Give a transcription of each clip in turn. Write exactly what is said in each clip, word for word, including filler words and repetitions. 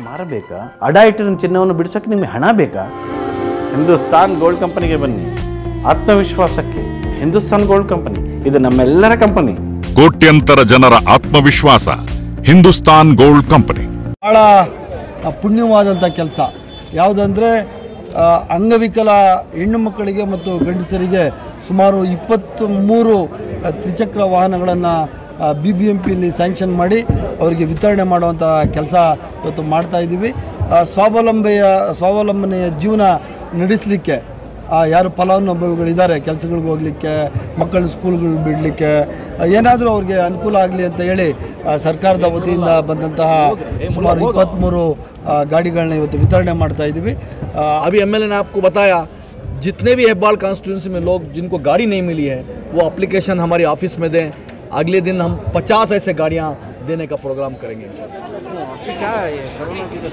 ಮಾರಬೇಕಾ? ಅಡ ಇಟ್ಟಿನ ಚಿನ್ನವನ್ನು ಬಿಡಿಸೋಕ್ಕೆ ನಿಮಗೆ ಹಣ ಬೇಕಾ? ಹಿಂದೂಸ್ತಾನ್ ಗೋಲ್ಡ್ ಕಂಪನಿಗೆ ಬನ್ನಿ. ಆತ್ಮವಿಶ್ವಾಸಕ್ಕೆ ಹಿಂದೂಸ್ತಾನ್ ಗೋಲ್ಡ್ ಕಂಪನಿ, ಇದು ನಮ್ಮೆಲ್ಲರ ಕಂಪನಿ. ಕೋಟ್ಯಂತರ ಜನರ ಆತ್ಮವಿಶ್ವಾಸ ಹಿಂದೂಸ್ತಾನ್ ಗೋಲ್ಡ್ ಕಂಪನಿ. ಭಾಳ ಪುಣ್ಯವಾದಂಥ ಕೆಲಸ ಯಾವುದಂದರೆ ಅಂಗವಿಕಲ ಹೆಣ್ಣು ಮಕ್ಕಳಿಗೆ ಮತ್ತು ಗಂಡಸರಿಗೆ ಸುಮಾರು ಇಪ್ಪತ್ತ್ ಮೂರು ತ್ರಿಚಕ್ರ ವಾಹನಗಳನ್ನು ಬಿ ಬಿ ಎಂ ಪಿಯಲ್ಲಿ ಸ್ಯಾಂಕ್ಷನ್ ಮಾಡಿ ಅವರಿಗೆ ವಿತರಣೆ ಮಾಡುವಂಥ ಕೆಲಸ ಇವತ್ತು ಮಾಡ್ತಾಯಿದ್ದೀವಿ. ಸ್ವಾವಲಂಬಿಯ ಸ್ವಾವಲಂಬನೆಯ ಜೀವನ ನಡೆಸಲಿಕ್ಕೆ ಯಾರು ಫಲಾನುಭವಿಗಳಿದ್ದಾರೆ, ಕೆಲಸಗಳಿಗೆ ಹೋಗಲಿಕ್ಕೆ, ಮಕ್ಕಳ ಸ್ಕೂಲ್ಗಳು ಬಿಡಲಿಕ್ಕೆ, ಏನಾದರೂ ಅವ್ರಿಗೆ ಅನುಕೂಲ ಆಗಲಿ ಅಂತ ಹೇಳಿ ಸರ್ಕಾರದ ವತಿಯಿಂದ ಬಂದಂತಹ ಸುಮಾರು ಇಪ್ಪತ್ತ್ಮೂರು गाड़ीगलना इवत्तु वितरणೆ ಮಾಡ್ತಾ ಇದ್ದೀವಿ. अभी एमएलए ने आपको बताया जितने भी हेब्बाल कॉन्स्टिट्यूंसी में लोग जिनको गाड़ी नहीं मिली है वो एप्लीकेशन हमारे ऑफिस में दें. अगले दिन हम पचास ऐसे गाड़ियां देने का प्रोग्राम करेंगे. क्या है ये कोरोना की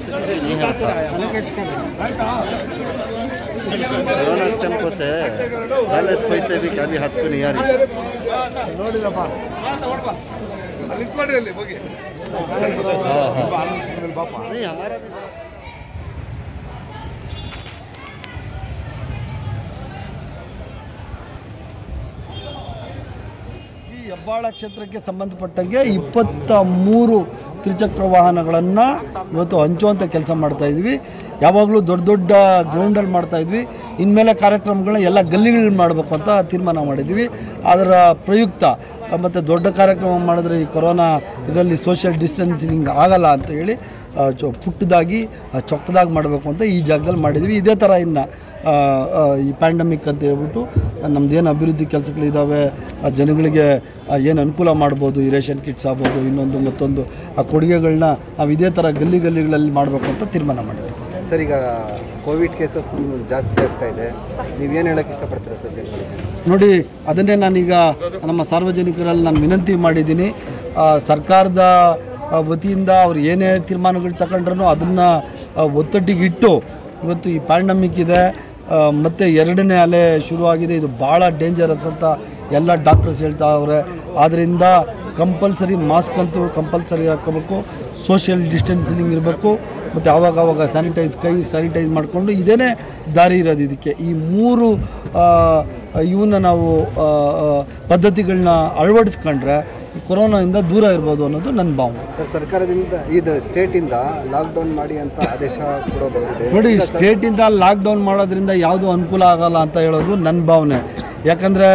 कोरोना टेम्पो से बैलेंस पैसे भी खाली हाथ को नहीं आ रही. नहीं हमारा भी ಹೆಬ್ಬಾಳ ಕ್ಷೇತ್ರಕ್ಕೆ ಸಂಬಂಧಪಟ್ಟಂಗೆ ಇಪ್ಪತ್ತ ಮೂರು ತ್ರಿಚಕ್ರ ವಾಹನಗಳನ್ನು ಇವತ್ತು ಹಂಚುವಂಥ ಕೆಲಸ ಮಾಡ್ತಾಯಿದ್ವಿ. ಯಾವಾಗಲೂ ದೊಡ್ಡ ದೊಡ್ಡ ಗ್ರೌಂಡಲ್ಲಿ ಮಾಡ್ತಾಯಿದ್ವಿ. ಇನ್ಮೇಲೆ ಕಾರ್ಯಕ್ರಮಗಳನ್ನ ಎಲ್ಲ ಗಲ್ಲಿಗಳಲ್ಲಿ ಮಾಡಬೇಕು ಅಂತ ತೀರ್ಮಾನ ಮಾಡಿದ್ವಿ. ಅದರ ಪ್ರಯುಕ್ತ ಮತ್ತು ದೊಡ್ಡ ಕಾರ್ಯಕ್ರಮ ಮಾಡಿದ್ರೆ ಈ ಕೊರೋನಾ ಇದರಲ್ಲಿ ಸೋಷಿಯಲ್ ಡಿಸ್ಟೆನ್ಸಿಂಗ್ ಆಗಲ್ಲ ಅಂತ ಹೇಳಿ ಚೊ ಪುಟ್ಟದಾಗಿ ಚೊಕ್ಕದಾಗಿ ಮಾಡಬೇಕು ಅಂತ ಈ ಜಾಗದಲ್ಲಿ ಮಾಡಿದ್ವಿ. ಇದೇ ಥರ ಇನ್ನು ಈ ಪ್ಯಾಂಡಮಿಕ್ ಅಂತ ಹೇಳ್ಬಿಟ್ಟು ನಮ್ಮದೇನು ಅಭಿವೃದ್ಧಿ ಕೆಲಸಗಳಿದ್ದಾವೆ, ಜನಗಳಿಗೆ ಏನು ಅನುಕೂಲ ಮಾಡ್ಬೋದು, ಈ ರೇಷನ್ ಕಿಟ್ಸ್ ಆಗ್ಬೋದು, ಇನ್ನೊಂದು ಮತ್ತೊಂದು ಆ ಕೊಡುಗೆಗಳನ್ನ ನಾವು ಇದೇ ಥರ ಗಲ್ಲಿ ಗಲ್ಲಿಗಳಲ್ಲಿ ಮಾಡಬೇಕು ಅಂತ ತೀರ್ಮಾನ ಮಾಡಿದ್ವಿ. ಸರ್, ಈಗ ಕೋವಿಡ್ ಕೇಸಸ್ ಜಾಸ್ತಿ ಆಗ್ತಾ ಇದೆ, ನೀವೇನು ಹೇಳೋಕ್ಕೆ ಇಷ್ಟಪಡ್ತೀರಾ ಸರ್ ಜನಗಳಿಗೆ? ನೋಡಿ, ಅದನ್ನೇ ನಾನೀಗ ನಮ್ಮ ಸಾರ್ವಜನಿಕರಲ್ಲಿ ನಾನು ವಿನಂತಿ ಮಾಡಿದ್ದೀನಿ. ಸರ್ಕಾರದ ವತಿಯಿಂದ ಅವ್ರು ಏನೇ ತೀರ್ಮಾನಗಳು ತಗೊಂಡ್ರೂ ಅದನ್ನು ಒತ್ತಟ್ಟಿಗೆ ಇಟ್ಟು ಇವತ್ತು ಈ ಪ್ಯಾಂಡಮಿಕ್ ಇದೆ ಮತ್ತು ಎರಡನೇ ಅಲೆ ಶುರುವಾಗಿದೆ, ಇದು ಭಾಳ ಡೇಂಜರಸ್ ಅಂತ ಎಲ್ಲ ಡಾಕ್ಟರ್ಸ್ ಹೇಳ್ತಾ ಅವ್ರೆ. ಆದ್ದರಿಂದ ಕಂಪಲ್ಸರಿ ಮಾಸ್ಕ್ ಅಂತೂ ಕಂಪಲ್ಸರಿ ಹಾಕೋಬೇಕು, ಸೋಷಿಯಲ್ ಡಿಸ್ಟೆನ್ಸಿಂಗ್ ಇರಬೇಕು, ಮತ್ತು ಆವಾಗ ಆವಾಗ ಸ್ಯಾನಿಟೈಸ್ ಕೈ ಸ್ಯಾನಿಟೈಸ್ ಮಾಡಿಕೊಂಡು ಇದೇನೇ ದಾರಿ ಇರೋದು. ಇದಕ್ಕೆ ಈ ಮೂರು ಇವನ್ನ ನಾವು ಪದ್ಧತಿಗಳನ್ನ ಅಳವಡಿಸ್ಕೊಂಡ್ರೆ ಈ ಕೊರೋನಾದಿಂದ ದೂರ ಇರ್ಬೋದು ಅನ್ನೋದು ನನ್ನ ಭಾವನೆ. ಸರ್, ಸರ್ಕಾರದಿಂದ ಇದು ಸ್ಟೇಟಿಂದ ಲಾಕ್ಡೌನ್ ಮಾಡಿ ಅಂತ ಆದೇಶ ಕೂಡ ಬಂದಿದೆ. ನೋಡಿ, ಸ್ಟೇಟಿಂದ ಲಾಕ್ಡೌನ್ ಮಾಡೋದ್ರಿಂದ ಯಾವುದೂ ಅನುಕೂಲ ಆಗಲ್ಲ ಅಂತ ಹೇಳೋದು ನನ್ನ ಭಾವನೆ. ಯಾಕಂದರೆ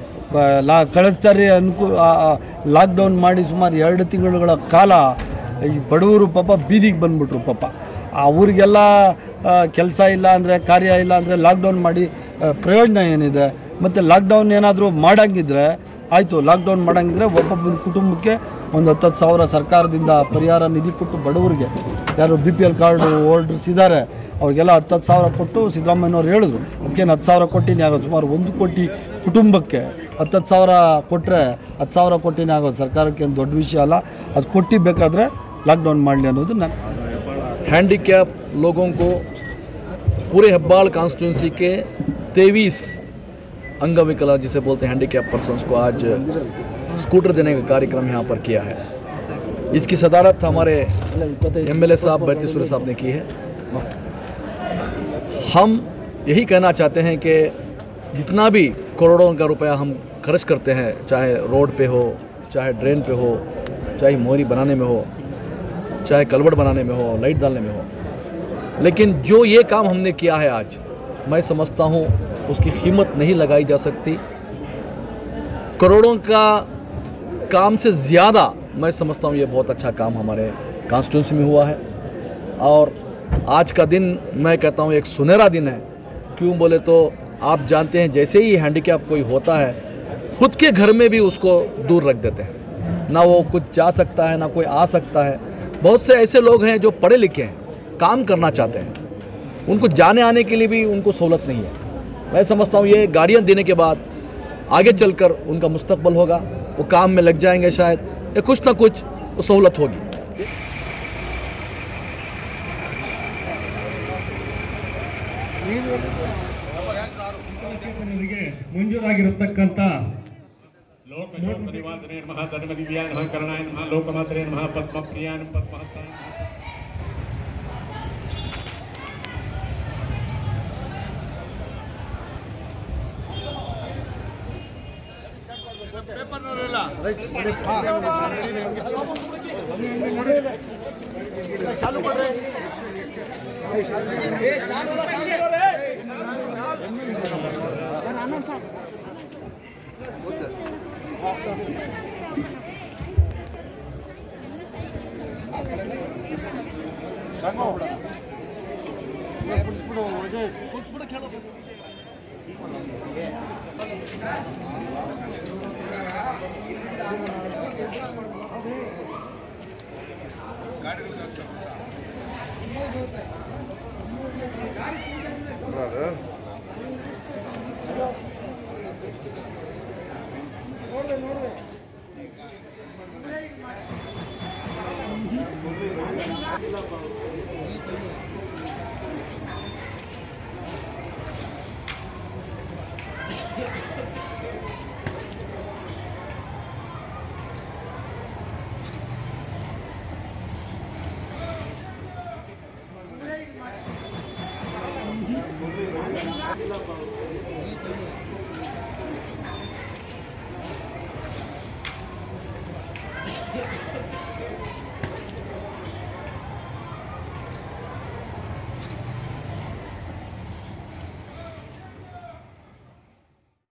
ಲಾ ಕಳೆದ ಸಾರಿ ಅನುಕೂ ಲಾಕ್ಡೌನ್ ಮಾಡಿ ಸುಮಾರು ಎರಡು ತಿಂಗಳುಗಳ ಕಾಲ ಈ ಬಡವರು ಪಾಪ ಬೀದಿಗೆ ಬಂದುಬಿಟ್ರು. ಪಾಪ ಅವ್ರಿಗೆಲ್ಲ ಕೆಲಸ ಇಲ್ಲ ಅಂದರೆ, ಕಾರ್ಯ ಇಲ್ಲ ಅಂದರೆ ಲಾಕ್ಡೌನ್ ಮಾಡಿ ಪ್ರಯೋಜನ ಏನಿದೆ? ಮತ್ತು ಲಾಕ್ಡೌನ್ ಏನಾದರೂ ಮಾಡೋಂಗಿದ್ರೆ ಆಯಿತು, ಲಾಕ್ಡೌನ್ ಮಾಡೋಂಗಿದ್ರೆ ಒಬ್ಬೊಬ್ಬನ ಕುಟುಂಬಕ್ಕೆ ಒಂದು ಹತ್ತತ್ತು ಸಾವಿರ ಸರ್ಕಾರದಿಂದ ಪರಿಹಾರ ನಿಧಿ ಕೊಟ್ಟು ಬಡವರಿಗೆ, ಯಾರು B P L card holders ಇದ್ದಾರೆ ಅವ್ರಿಗೆಲ್ಲ ಹತ್ತತ್ತು ಸಾವಿರ ಕೊಟ್ಟು ಸಿದ್ದರಾಮಯ್ಯನವ್ರು ಹೇಳಿದ್ರು. ಅದಕ್ಕೇನು ಹತ್ತು ಸಾವಿರ ಕೊಟ್ಟಿನೇ ಆಗೋದು, ಸುಮಾರು ಒಂದು ಕೋಟಿ ಕುಟುಂಬಕ್ಕೆ ಹತ್ತತ್ತು ಸಾವಿರ ಕೊಟ್ಟರೆ ಹತ್ತು ಸಾವಿರ ಕೊಟ್ಟಿನೇ ಆಗೋದು. ಸರ್ಕಾರಕ್ಕೆ ಏನು ದೊಡ್ಡ ವಿಷಯ ಅಲ್ಲ, ಅದು ಕೊಟ್ಟು ಬೇಕಾದರೆ ಲಾಕ್ಡೌನ್ ಮಾಡಲಿ ಅನ್ನೋದು ನನ್ನ. हैंडीकैप लोगों को पूरे हेब्बाल कॉन्स्टिट्यूंसी के तेईस अंगविकला जिसे बोलते हैं हैंडीकैप पर्सन्स को आज स्कूटर देने का कार्यक्रम यहाँ पर किया है. इसकी सदारत हमारे एमएलए साहब बैरती सूर्य साहब ने की है. हम यही कहना चाहते हैं कि जितना भी करोड़ों का रुपया हम खर्च करते हैं, चाहे रोड पे हो, चाहे ड्रेन पे हो, चाहे मोहरी बनाने में हो, चाहे कलवट बनाने में हो, लाइट डालने में हो, लेकिन जो ये काम हमने किया है आज, मैं समझता हूँ उसकी कीमत नहीं लगाई जा सकती. करोड़ों का काम से ज़्यादा मैं समझता हूँ ये बहुत अच्छा काम हमारे कॉन्स्टिट्यूंसी में हुआ है. और आज का दिन मैं कहता हूँ एक सुनहरा दिन है. क्यों बोले तो आप जानते हैं जैसे ही हैंडीकैप कोई होता है खुद के घर में भी उसको दूर रख देते हैं, ना वो कुछ जा सकता है ना कोई आ सकता है. बहुत से ऐसे लोग हैं जो पढ़े लिखे हैं, काम करना चाहते हैं, उनको जाने आने के लिए भी उनको सहूलत नहीं है. मैं समझता हूँ ये गाड़ियाँ देने के बाद आगे चलकर उनका मुस्तकबल होगा, वो काम में लग जाएंगे, शायद या कुछ ना कुछ सहूलत होगी. ಮಂಜೂರಾಗಿರತಕ್ಕಂಥ ಲೋಕಶೋಕನಿವಾಸನೇ ನಮಃ ಧರ್ಮದಿವ್ಯಾಯ ನಮಃ ಕರುಣಾಯ ನಮಃ ಲೋಕಮಾತ್ರೇ ನಮಃ ಪದ್ಮಪ್ರಿಯಾಯ ಪದ್ಮಹಸ್ತಾಯ Yeah.